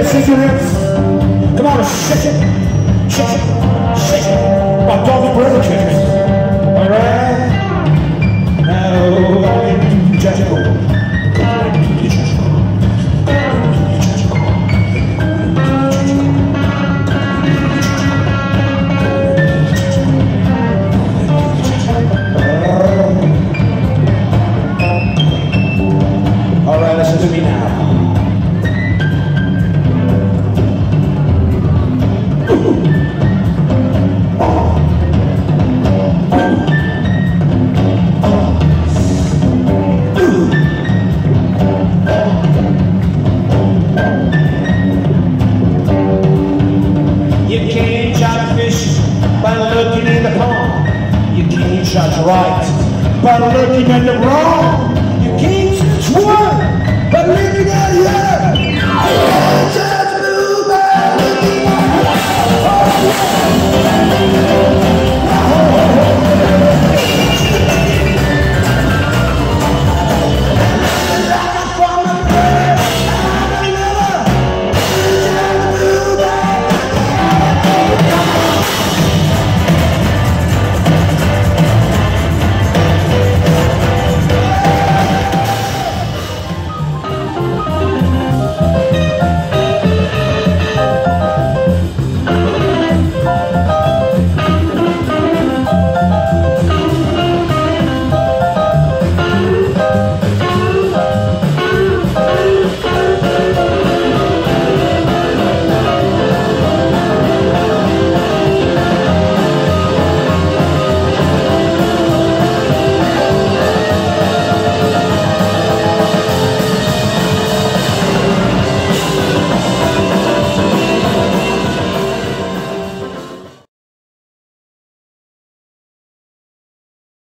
shake your hips. Come on, shake it, shake it, shake it. My doggy brother kicks. All right. Now, just go. All right, listen to me now. You can't shot fish by looking in the pond. You can't shot right by looking at the wrong.